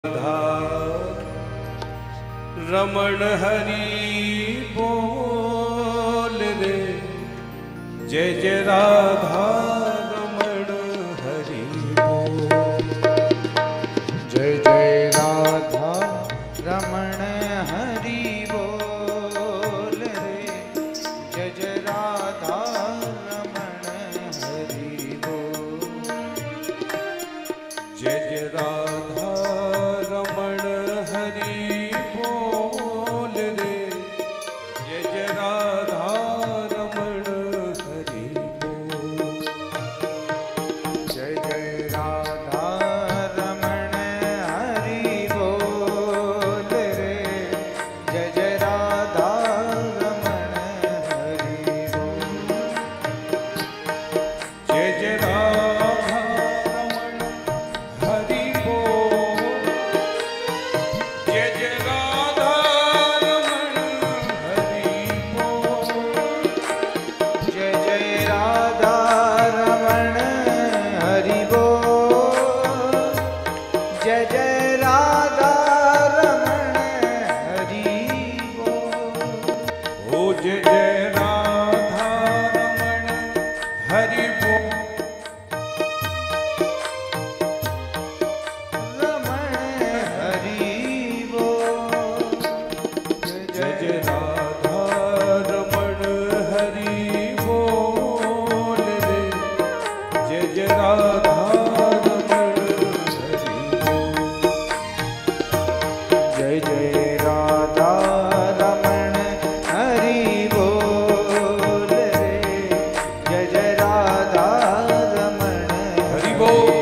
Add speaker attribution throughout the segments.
Speaker 1: रमण हरि बोल रे, जय जय राधा रमण हरि बोल।
Speaker 2: जय जय राधा रमण हरि बोल रे, जय जय राधा रमण हरि बोल।
Speaker 1: जय जय राधा रमण हरि बोल रे, जय जय राधा रमण हरि बोल।
Speaker 2: जय जय राधा रमण हरि बोल रे, जय जय राधा रमण हरि बोल।
Speaker 1: जय जय राधा रमण हरि बोल, जय जय राधा रमण हरि बोल।
Speaker 2: जय जय राधा रमण हरि बोल, जय जय राधा रमण हरि बोल।
Speaker 1: ओ जय जय राधा रमण हरि बोल,
Speaker 2: रमण हरि बोल।
Speaker 1: जय जय राधा रमण हरि बोल रे, जय जय राधा रमण हरि बोल।
Speaker 2: जय जय राधा रमण हरि बोल रे, जय जय राधा रमण
Speaker 1: हरि बोल।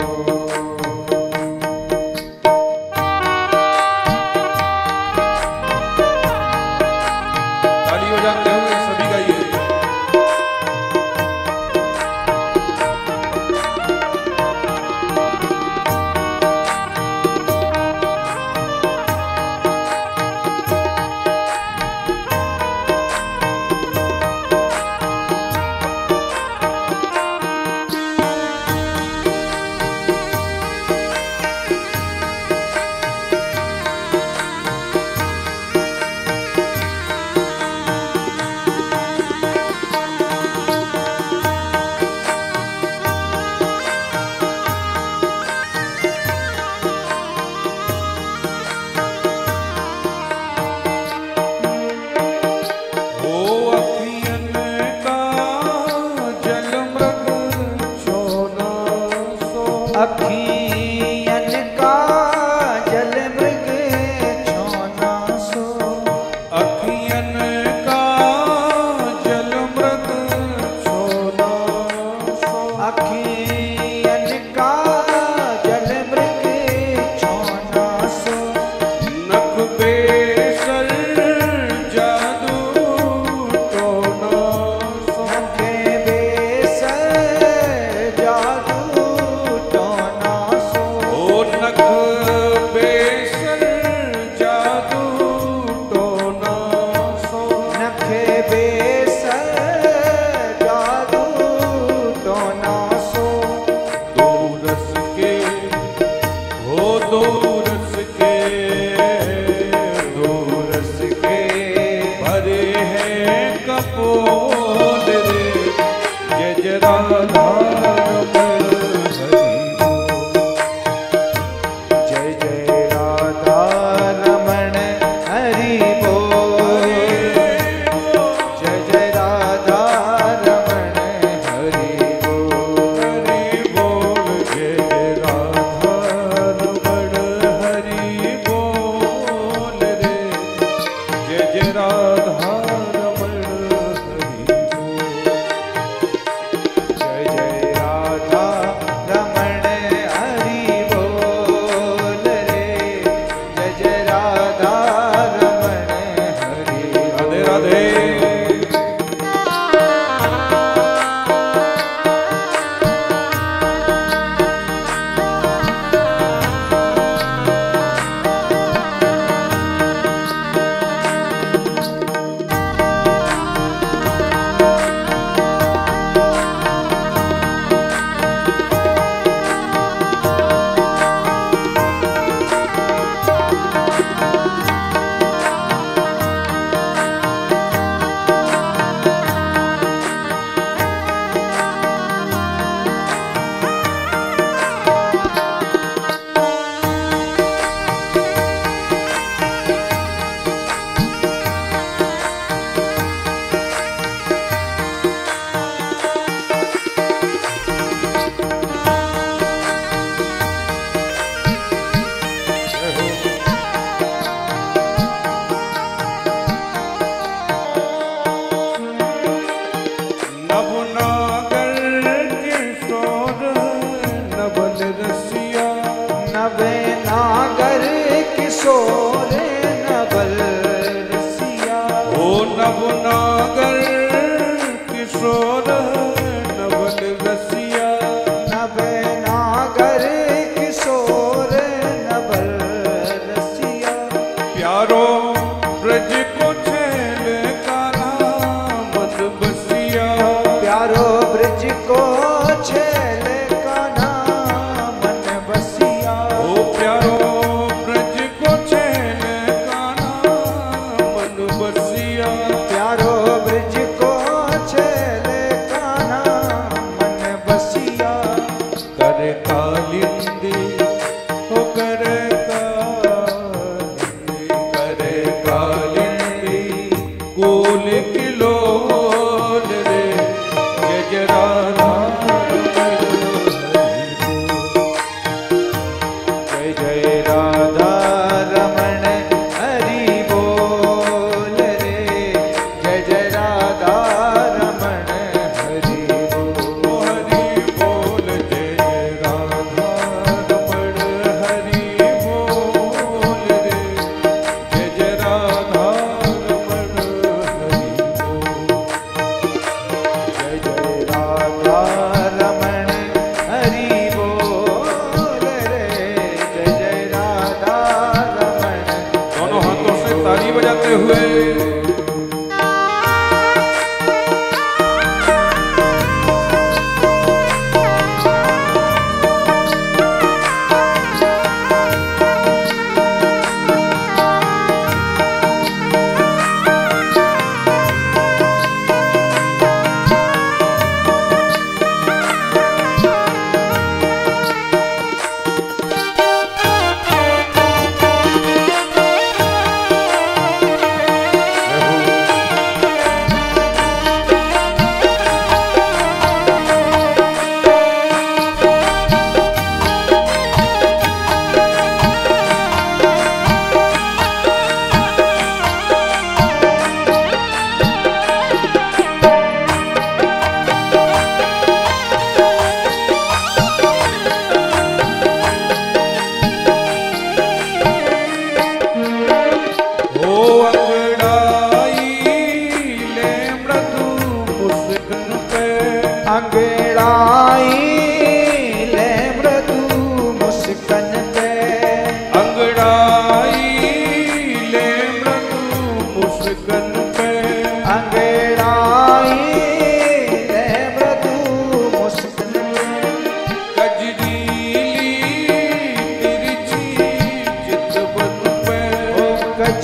Speaker 1: ताली बजाते हुए सभी गाइए। ओ अखियन का जल मृग सोना सो,
Speaker 2: अखियन का जल मृग छोना सो।
Speaker 1: अखियन का जल मृग सोना सो।
Speaker 2: अखियन का जल मृग छोना सो।
Speaker 1: नख बेसर जादू टोना सो।
Speaker 2: नखे बेसर जादू टोना सो।
Speaker 1: ओ नख बेसर जादू टोना सो।
Speaker 2: नखे बेसर जादू टोना सो।
Speaker 1: दो रस के हो दो रस के,
Speaker 2: दो रस के
Speaker 1: भरे हैं कपोल रे, जय जय राधा रमण हरि बोल।
Speaker 2: जय जय राधा रमण हरि बोल, जय जय राधा रमण हरि बोल।
Speaker 1: हरि बोल, जय जय राधा रमण हरि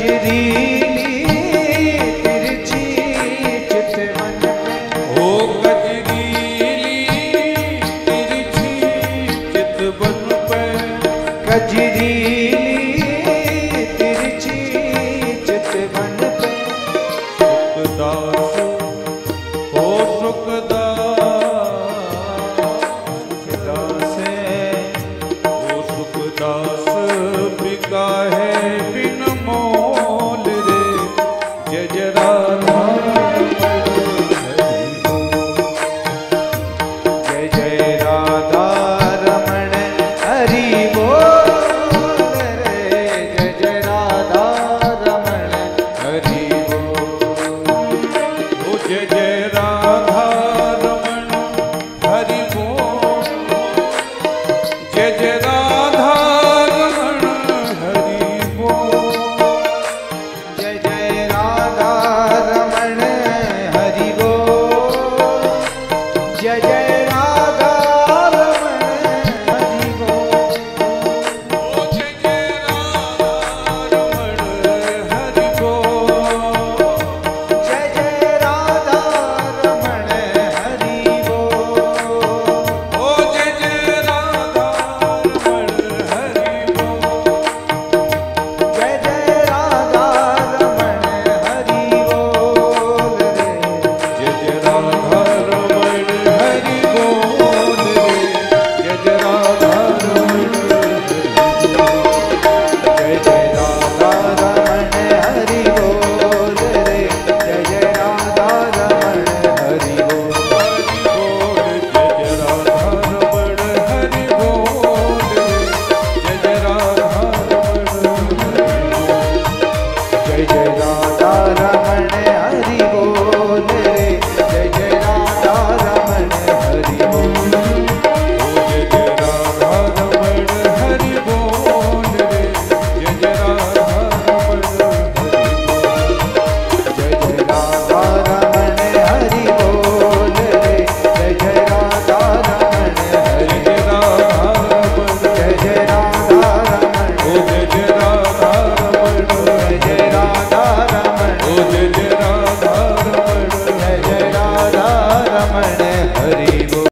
Speaker 2: कजरीली तिरछी चितवन पे,
Speaker 1: ओ कजरीली तिरछी चितवन पे,
Speaker 2: कजरीली तिरछी चितवन पे,
Speaker 1: सुखदास ओ सुखदास,
Speaker 2: दास
Speaker 1: ओ सुखदास बिका है बिन